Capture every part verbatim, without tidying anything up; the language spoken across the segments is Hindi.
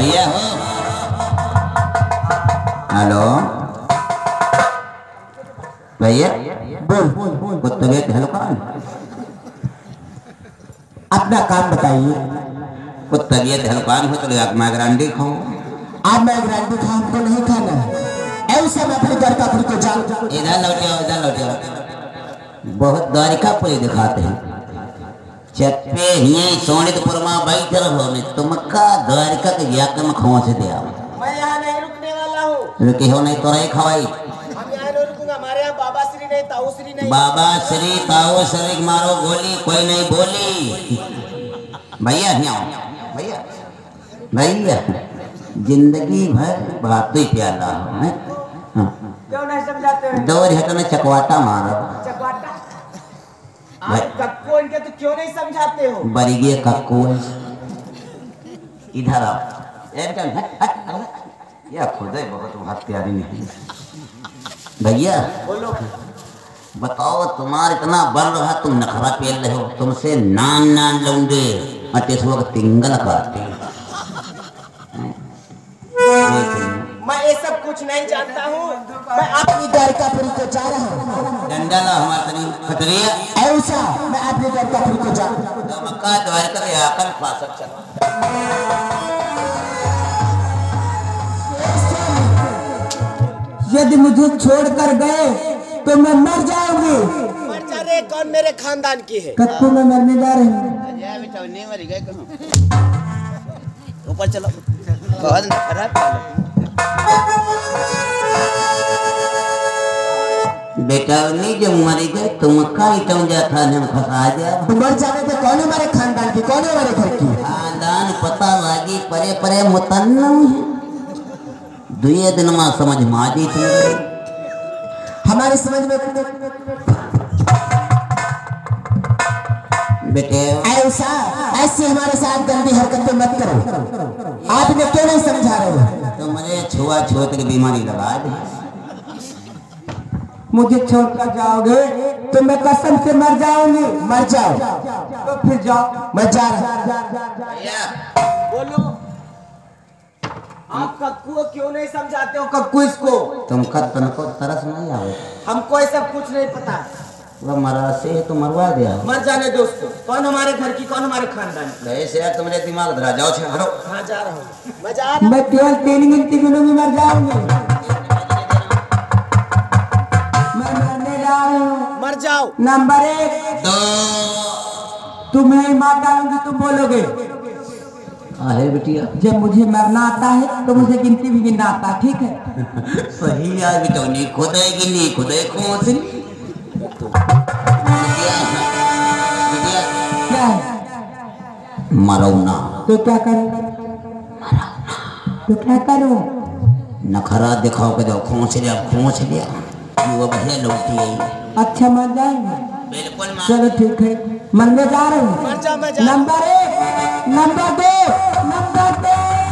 भैया हो। हेलो भैया बोल बोल बोल कुछ तबीयत हल्का अपना काम बताइए। कुछ तबीयत हल्का हो तो आप मैं गारंटी खाओ। आप मैं गारंटी खा हमको नहीं खाना है। ऐसा मैं अपने घर का को जाऊं। इधर लौटियो इधर लौटियो। बहुत द्वारिकापुरी दिखाते हैं चप्पे ही सोनितपुर में बैठ रहो ने तुमका द्वारिका के जाकर में खवा से दे आओ। मैं यहाँ नहीं रुकने वाला हूँ। रुके हो नहीं तो रही खवाई। हम यहाँ नहीं रुकूंगा। हमारे यहाँ बाबा श्री नहीं ताऊ श्री नहीं। बाबा श्री ताऊ श्री मारो गोली कोई नहीं बोली। भैया यहाँ आओ भैया भैया जिंदगी भर बात ही प्याला है। क्यों नहीं समझाते हैं? दो हटो ने चकवाटा मारो। चकवाटा आप कक्को इनके तो क्यों नहीं समझाते हो? बरिगे कक्को इधर आओ। एकदम हट हट या खुद ही बहुत बहुत प्यारी नहीं। भैया बोलो। बताओ तुम्हारा इतना बल रहा तुम नखरा पेल रहे हो। तुमसे नान नान लूंगे अटेस वक्त तिंगल काटे। मैं ये सब कुछ नहीं जानता हूँ। मैं अपनी द्वारिकापुरी को जा रहा हूँ। डंडा ला हमारे खतरिया ऐसा मैं अपनी द्वारिकापुरी को जा रहा हूँ। मक्का द्वारिका के आकर फासक चला। यदि मुझे छोड़कर गए तो मैं मर जाऊंगी। मर जा रे। कौन मेरे खानदान की है? कक्कू में मरने जा रही हूँ। ऊपर चलो। बहुत खराब बेटा नहीं जो मरी गए तुम का इटम जाता ने फंसा दिया। मर जाने तो कौन हमारे खानदान की कौन हमारे घर की? खानदान पता लगी परे परे मुतन्ना है। दुए दिन में समझ माजी थी हमारे समझ में बेटे ऐसा ऐसे हमारे साथ गंदी हरकतें मत करो। आपने क्यों नहीं समझा रहे हो? तो मुझे छुआ छूत की बीमारी लगा दी। मुझे छोड़कर जाओगे तो मैं कसम से मर जाऊंगी। मर जाओ तो फिर जाओ। मैं जा रहा। बोलो। आप कक्कू को क्यों नहीं समझाते हो? कक्कू इसको तुम खतन को तरस नहीं आओ। हमको ये सब कुछ नहीं पता। वह मरा से तो मरवा दिया। मर जाने दोस्तों। कौन हमारे घर की कौन हमारे खानदान की? ऐसे यार तुम्हारे दिमाग धरा जाओ छे हरो। हाँ जा रहा हूँ। मैं जा रहा हूँ। मैं केवल तीन गिनती गिनूंगी मर जाऊंगी। मैं मरने जा रही हूँ। मर जाओ। नंबर एक दो तुम्हें मार डालूंगी तुम बोलोगे। आहे बिटिया जब मुझे मरना आता है तो मुझे गिनती भी गिनना आता है। ठीक है सही यार बिटो नहीं खुदे गिनी खुदे कौन सी क्या है? मरो ना तो क्या करूं? तो क्या करूं? नखरा दिखाओ के जाओ खोच लिया खोच लिया वो बढ़िया लौटी आई। अच्छा मर जाएंगे। बिल्कुल चलो ठीक है मरने जा रहे हूँ। मर जा। मैं जा। नंबर एक नंबर दो नंबर दो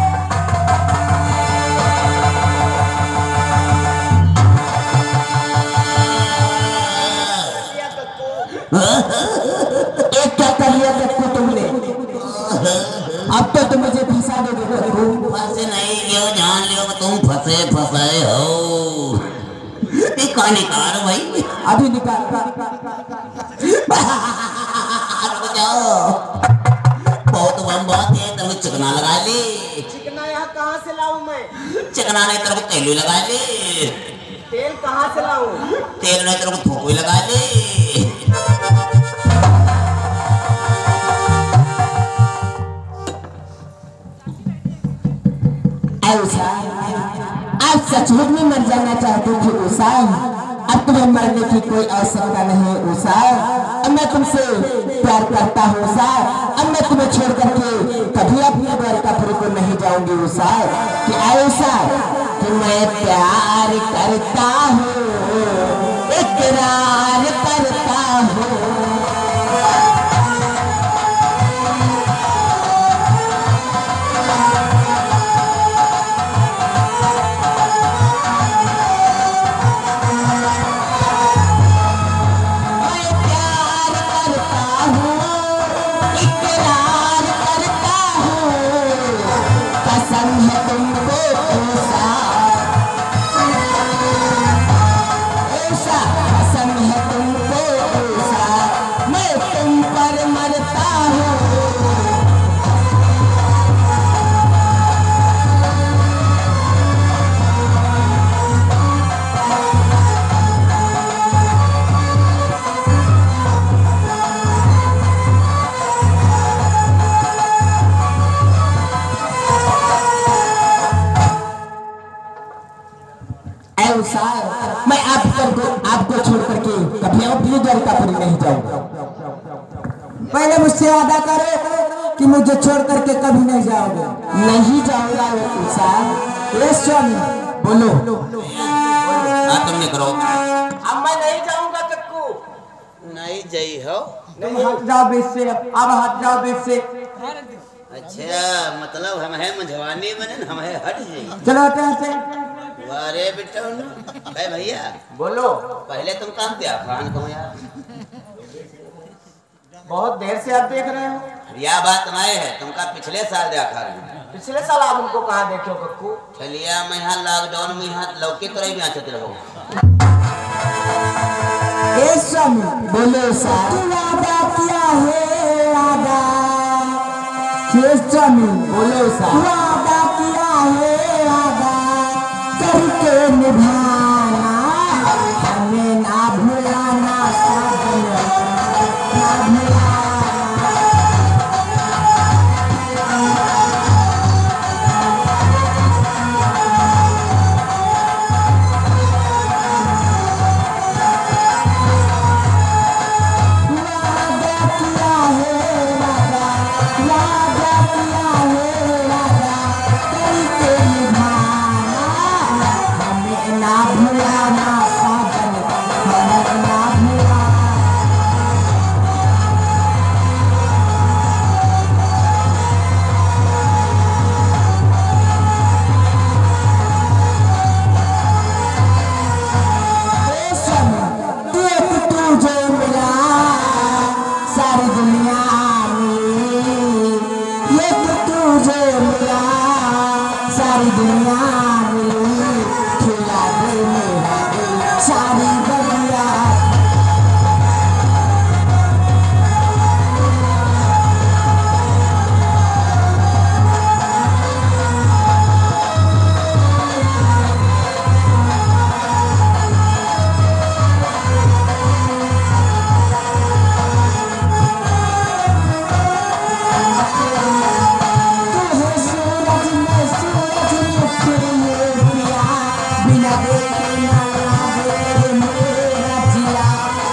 एक क्या कर लिया कक्कू तुमने? अब तो तुम मुझे फंसा दोगे कक्कू। फंसे नहीं क्यों जान लियो तुम फंसे फंसे हो। निकाल निकाल भाई अभी निकाल। जाओ बहुत बम बात है। तुम चिकना लगा ले। चिकना यहाँ कहाँ से लाऊं मैं? चिकना नहीं तेरे को तेल लगा ले। तेल कहाँ से लाऊं? तेल नहीं तेरे को थोक लगा ले। ऐसा आप सचमुच में मर जाना चाहते थे उषा। अब तुम्हें मरने की कोई आवश्यकता नहीं है उषा। अब मैं तुमसे प्यार करता हूँ उषा। अब मैं तुम्हें छोड़ करके कभी अपने द्वारिकापुरी को नहीं जाऊंगी उषा। कि ऐसा कि मैं प्यार करता हूँ इकरार करता हूँ। इकरार उषा, मैं आपको आपको छोड़ करके कभी अपनी द्वारकापुरी नहीं जाऊंगा। पहले मुझसे वादा करो कि मुझे छोड़ करके कभी नहीं जाओगे। नहीं जाऊंगा उषा। ये स्वामी बोलो। हाँ तुमने करो। अब मैं नहीं जाऊंगा कक्कू। नहीं जाई हो। तुम हट जाओ बीच से, अब हट जाओ बीच से। अच्छा मतलब हम है मंझवानी बने हम है हट जाई। चलो हटे यहाँ से। अरे बेटा भाई भैया बोलो। पहले तुम काम दिया खान को यार। बहुत देर से आप देख रहे हो। यह बात नहीं है तुमका पिछले साल देखा रहे। पिछले साल आप उनको कहाँ देखे हो कक्कू? चलिए मैं यहाँ लॉकडाउन में यहाँ लौकी तो भी आचत रहो। ये स्वामी बोलो उषा। वादा किया है वादा। ये स्वामी बोलो उषा। वादा किया है वादा करके निभाना, हमें ना भुलाना साजन, ना भुलाना। वादा किया है वादा, वादा किया है वादा करके निभाना, हमें ना भुलाना साजन, हमें ना भुलाना। एक तुझे मिला सारी दुनिया में, एक तुझे मिला सारी दुनिया में, खिला दे मेरा दिल सारी बगिया। तू है सूरज में सूरज मुझे ये पिया, बिना देखे ना लागे मेरा जिया।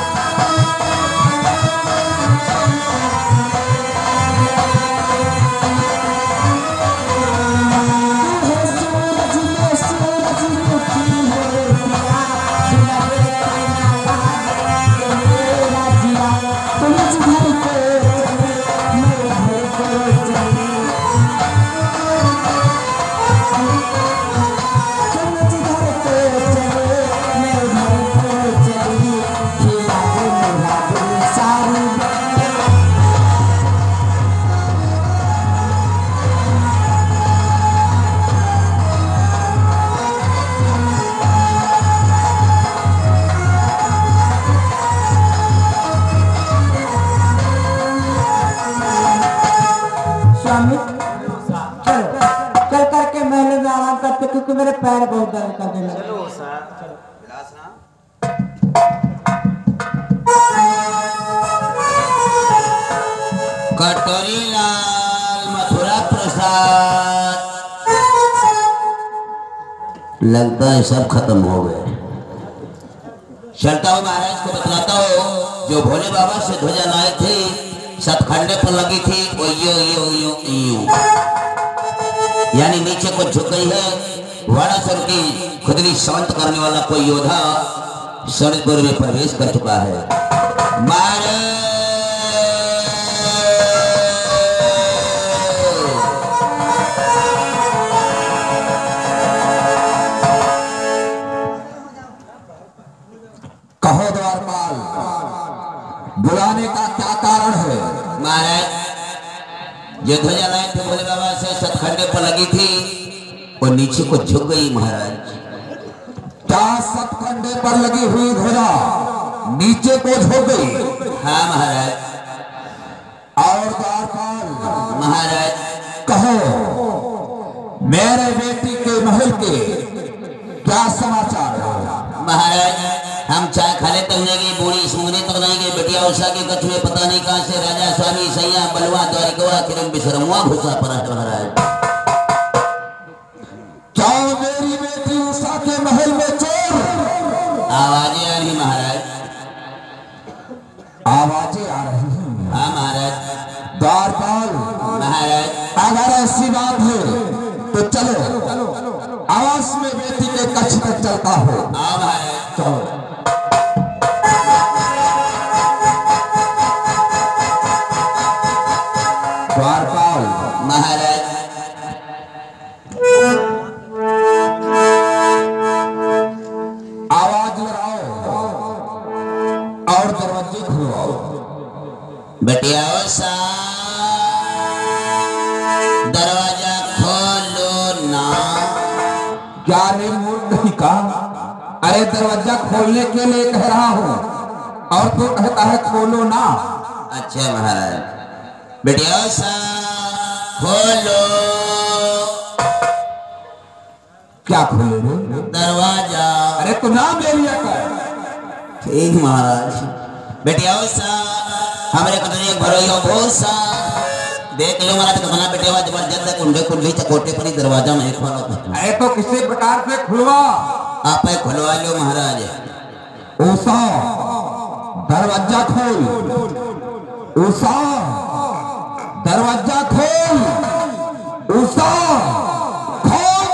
तू है सूरज में सूरज मुझे ये पिया, बिना देखे ना लागे मेरा जिया। तुम जिधर को चले मैं उधर को चली, तुम जिधर को चले मैं उधर को चली, खिला दे मेरा दिल सारी बगिया। स्वामी चल चल करके महल में आराम करते, क्योंकि मेरे पैर बहुत दर्द करने लगे। चलो सर। कटोरी लाल मथुरा प्रसाद लगता है सब खत्म हो गए। चलता हूँ महाराज को बतलाता हूँ जो भोले बाबा से ध्वजा लाए थे सतखंडे पर लगी थी वो यो यो यो यो यानी नीचे को झुक गई है। वारासुर की खुदली शांत करने वाला कोई योद्धा स्वर्गपुर में प्रवेश कर चुका है। महाराज कहो द्वारपाल, बुलाने का क्या कारण है? महाराज जो ध्वजा लाए थे भोले बाबा से सतखंडे पर लगी थी वो नीचे को झुक गई। महाराज क्या सतखंडे पर लगी हुई ध्वजा नीचे को झुक गई? हाँ महाराज। और द्वारपाल महाराज कहो, मेरे बेटी के महल के क्या समाचार है? महाराज हम चाय खा लेते होने की बूढ़ी सूंघने तक नहीं गए। बेटिया उषा के कछुए पता नहीं कहां से राजा स्वामी सैया बलवा द्वारिकवा किरम बिशरमुआ घुसा पड़ा है। महाराज क्या मेरी बेटी उषा के महल में चोर आवाजें आ रही हैं। हाँ महाराज। द्वारपाल महाराज अगर ऐसी बात है तो चलो आवास में बेटी के कक्ष तक चलता हो। आओ महाराज। चलो। द्वारपाल महाराज आवाज लगाओ और दरवाजे खुलवाओ। बेटिया सा दरवाजा खोलो ना। क्या रे मूर्ख नहीं का? अरे दरवाजा खोलने के लिए कह रहा हूँ और तू कहता है खोलो ना। अच्छा महाराज। बेटिया सा खोलो। क्या खोले रे? दरवाजा। अरे तू नाम ले लिया कर। ठीक महाराज। बेटिया सा हमरे कतरी भरोयो भोसा देख लो महाराज कितना बेटे जबरदस्त कुंडे कुंडली चकोटे पर दरवाजा नहीं खोलो। अरे तो किसी प्रकार से खुलवा। आप खुलवा लो महाराज। उषा दरवाजा खोल। उषा दरवाजा खोल। उषा खोल।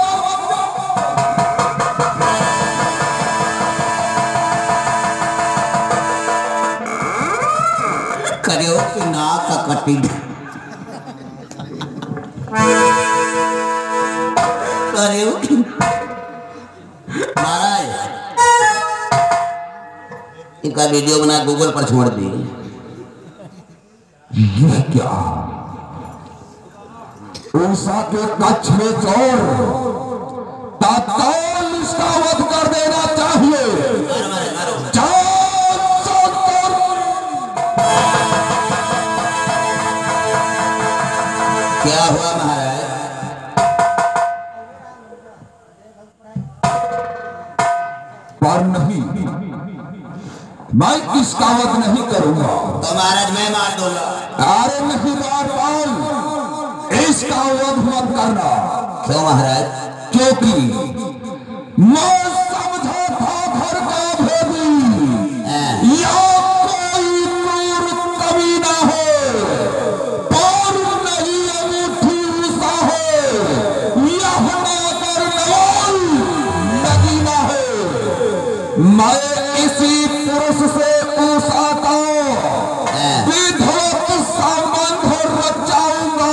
करियो कि ना का कटी करियो कि महाराज इनका वीडियो बना गूगल पर छोड़ दी। ये क्या? उषा के कक्ष में चोर तत्काल इसका वध कर देना चाहिए। जाओ, चोर, चोर। क्या हुआ महाराज? पर नहीं, मैं इसका वध नहीं करूंगा। तो महाराज मैं मार दूंगा। अरे नहीं द्वारपाल, इसका वध मत करना। क्यों महाराज? क्योंकि मैं समझा था घर का भेदी या कोई क्रूर कवि ना हो, पर नहीं अंगूठी उषा हो, यह नागर नवाल नदी ना हो। मैं इसी पुरुष से उषा का विधवत संबंध रचाऊंगा,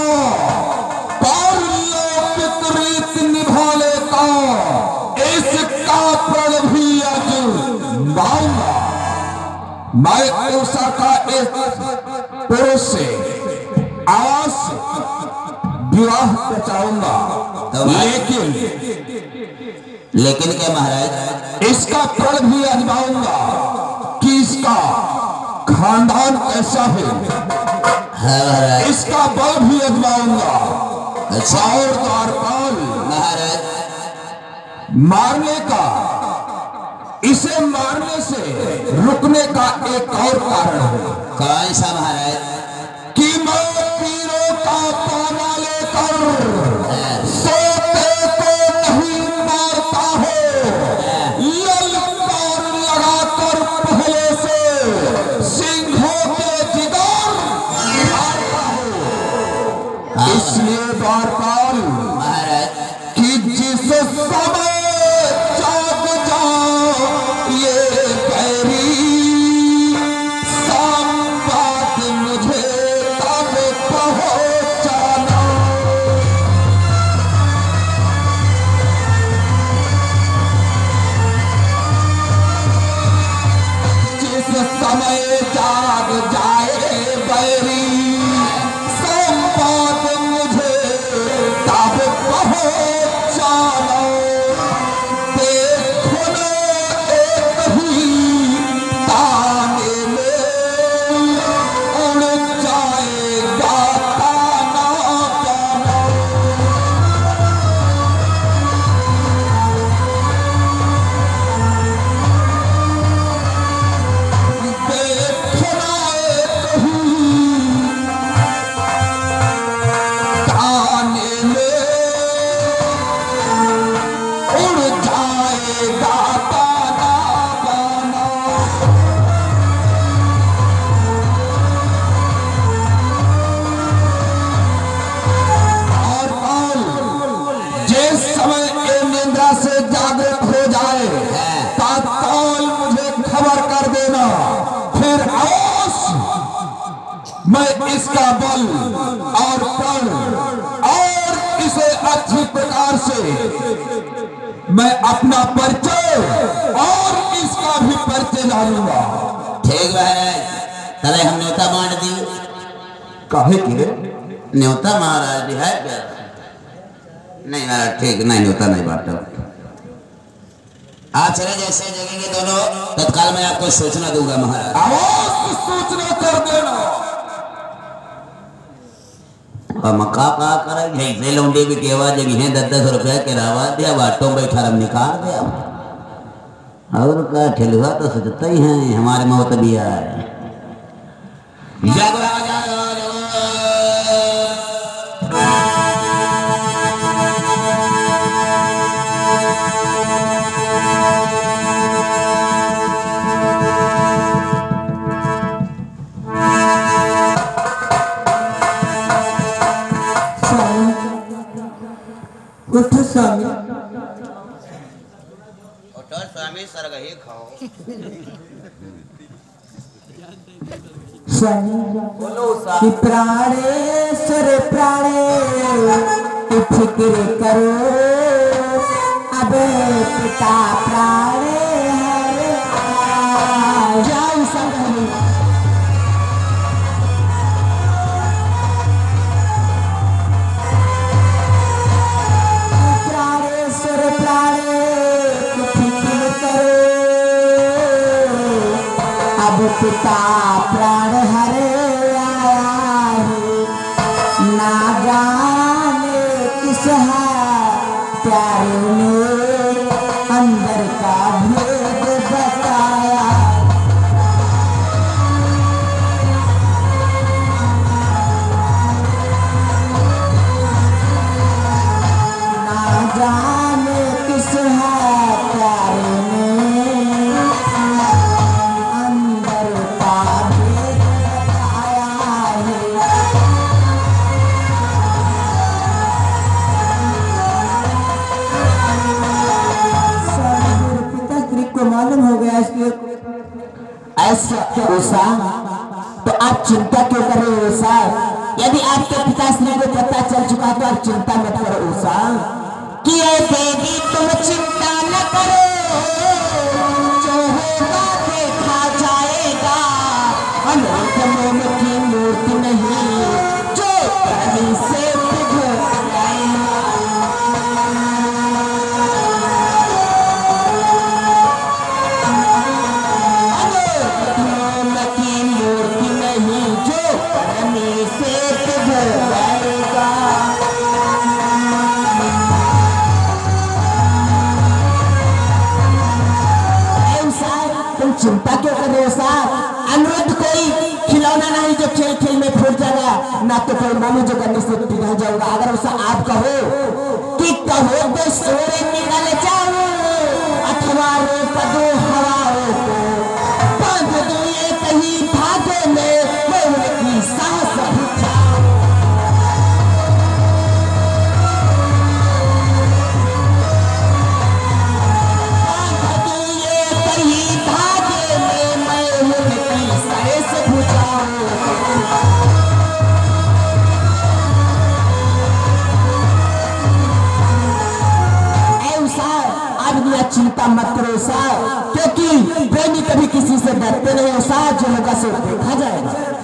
पारलौकिक रीत निभा लेता इसका प्रण भी अजमाऊंगा। मैं उषा का इस पुरुष से आवास विवाह रचाऊंगा, लेकिन लेकिन क्या महाराज? इसका प्रण भी आजमाऊंगा कि इसका खानदान कैसा है। हाँ महाराज। इसका बल भी आजमाऊंगा। अच्छा। और द्वारपाल महाराज मारने का, इसे मारने से रुकने का एक और कारण है। कौन सा महाराज? कि मैं पीरों का पाना लेकर सोते को नहीं मारता हूँ, ललकार लगाकर पहले से सिंहों के जिगर मारता हूँ। इसलिए द्वारपाल महाराज कि जिस समय जाग जाओ ये बैरी, संवाद मुझे तब पहुंचाना। जिस समय जाग जाए बैरी, संवाद मुझे तब मैं इसका बल और प्रण और इसे अच्छी प्रकार से मैं अपना परिचय और इसका भी परिचय डालूंगा। ठीक महाराज, तले हम न्योता बांट दी। काहे के न्योता महाराज जी है क्या? नहीं महाराज, ठीक नहीं, न्योता नहीं बांटा। आप चले जैसे जगेंगे दोनों, तत्काल मैं आपको सूचना दूंगा महाराज। आवाज सूचना कर देना। मक्का का कर ऐसे लौंडे भी केवा जगह है, दस दस रुपया के रावा दिया, बाटों में बैठा रम निकाल दिया। और का ठेलुआ तो सोचता ही है हमारे मौत भी आए। जागो राजा, जागो। उठो स्वामी, उठो स्वामी, सरगही खाओ। स्वामी कि प्राणेश्वर प्राणे की फिक्र करो, अब पिता प्राणे है। जाओ संग पिता प्राण हरे आया है, ना जाने किस है प्यारे ने अंदर का भेद बताया। ना जाने किस है प्यारे ने मालूम हो गया इसलिए ऐसा उषा, तो आप चिंता क्यों कर रहे हो उषा? यदि आपके पिताश्री को पता चल चुका तो आप चिंता मत करो उषा। कि ऐ देवी तुम चिंता न करो, जो होगा देखा जाएगा। अनंत मोम की मूर्ति नहीं जो कहीं से पिघल जाएगा। चिंता क्यों कर रहे हो साहब? अनुरुद्ध कोई खिलौना नहीं जो खेल खेल में फूट जाएगा, ना तो कोई मामू जो करने से पिघल जाएगा। अगर उसे आप कहो कि कहो तो सोरे निकल जाओ, अथवा रोक दो हवाओं को, बांध दो ये कहीं भागों में, मैं उनकी सांस बुझाऊं। चिंता मत करो साहब, क्योंकि प्रेमी कभी किसी से डरते नहीं हो साहब, जो होगा सो देखा जाएगा।